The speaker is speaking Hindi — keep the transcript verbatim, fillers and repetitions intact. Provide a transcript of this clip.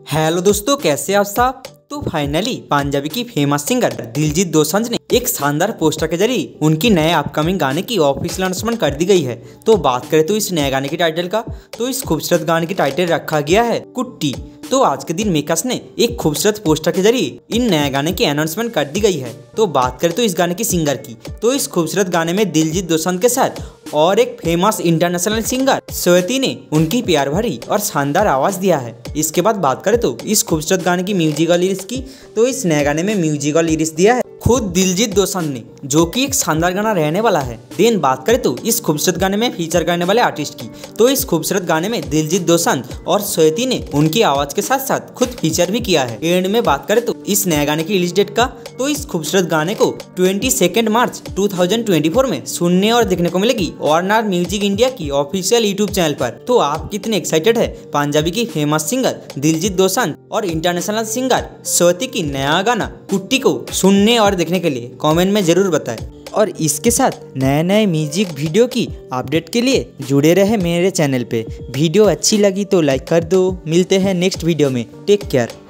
हेलो दोस्तों, कैसे आप सब। तो फाइनली पंजाबी की फेमस सिंगर दिलजीत दोसांझ ने एक शानदार पोस्टर के जरिए उनकी नए अपकमिंग गाने की ऑफिशियल अनाउंसमेंट कर दी गई है। तो बात करें तो इस नए गाने के टाइटल का, तो इस खूबसूरत गाने की टाइटल रखा गया है कुट्टी। तो आज के दिन मेकर्स ने एक खूबसूरत पोस्टर के जरिए इन नए गाने की अनाउंसमेंट कर दी गई है। तो बात करें तो इस गाने की सिंगर की, तो इस खूबसूरत गाने में दिलजीत दोसांझ के साथ और एक फेमस इंटरनेशनल सिंगर श्वेती ने उनकी प्यार भरी और शानदार आवाज दिया है। इसके बाद बात करें तो इस खूबसूरत गाने की म्यूजिकल लिरिक्स की, तो इस नए गाने में म्यूजिकल लिरिक्स दिया है खुद दिलजीत दोसांझ ने, जो कि एक शानदार गाना रहने वाला है। देन बात करें तो इस खूबसूरत गाने में फीचर करने वाले आर्टिस्ट की, तो इस खूबसूरत गाने में दिलजीत दोसांझ और श्वेती ने उनकी आवाज के साथ साथ खुद फीचर भी किया है। एंड में बात करें तो इस नए गाने की रिलीज डेट का, तो इस खूबसूरत गाने को बाईस मार्च दो हज़ार चौबीस में सुनने और देखने को मिलेगी वार्नर म्यूजिक इंडिया की ऑफिशियल यूट्यूब चैनल पर। तो आप कितने एक्साइटेड है पंजाबी की फेमस सिंगर दिलजीत दोसांझ और इंटरनेशनल सिंगर श्वेती की नया गाना कुट्टी को सुनने और देखने के लिए कमेंट में जरूर बताएं। और इसके साथ नए नए म्यूजिक वीडियो की अपडेट के लिए जुड़े रहे मेरे चैनल पे। वीडियो अच्छी लगी तो लाइक कर दो। मिलते हैं नेक्स्ट वीडियो में। Take care.